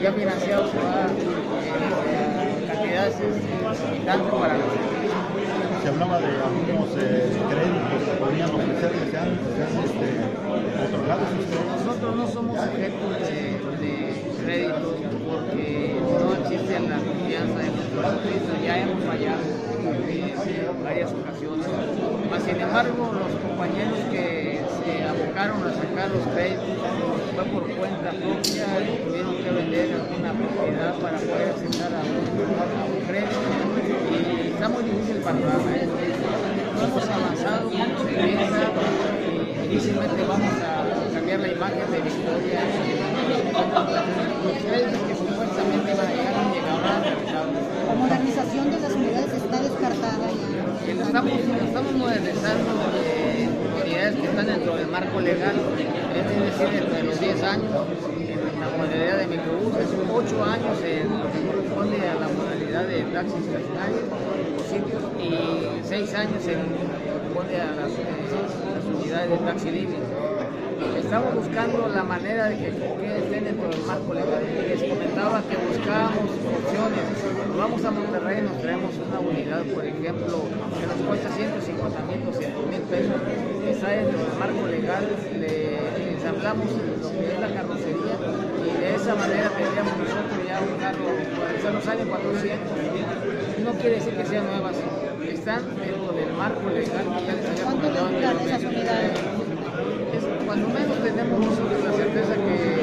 ya financiado se va cantidades exorbitantes para nosotros. Se hablaba de algunos créditos que podrían ofrecerles, ¿se han otorgado sus créditos? Nosotros no somos sujetos de créditos porque no existe la confianza en nuestro servicio, ya hemos fallado en varias ocasiones. Mas, sin embargo, los compañeros que se abocaron a sacar los créditos fue por cuenta propia y tuvieron que vender alguna propiedad para poder acceder a un crédito, y está muy difícil el panorama. No hemos avanzado como se piensa y difícilmente vamos a cambiar la imagen de Victoria. Los créditos que supuestamente iban a llegar han llegado a realizado. La modernización de las unidades está descartada ya. Estamos modernizando unidades que están dentro del marco legal, es decir, dentro de los 10 años en la modalidad de microbuses, 8 años en lo que corresponde a la modalidad de taxis estacionarios o sitios y 6 años en lo que corresponde a las unidades de taxi libre. Estamos buscando la manera de que estén dentro del marco legal. Les comentaba que buscábamos opciones. Nos vamos a Monterrey, nos traemos una unidad, por ejemplo, que nos cuesta 150,000, 200,000 pesos, que está dentro del marco legal, le ensamblamos lo que es la carrocería y de esa manera tendríamos nosotros ya un carro, eso nos sale 400. No quiere decir que sean nuevas, están dentro del marco legal que ya les había comentado. ¿Cuánto duran esas unidades? Cuando menos tenemos nosotros la certeza que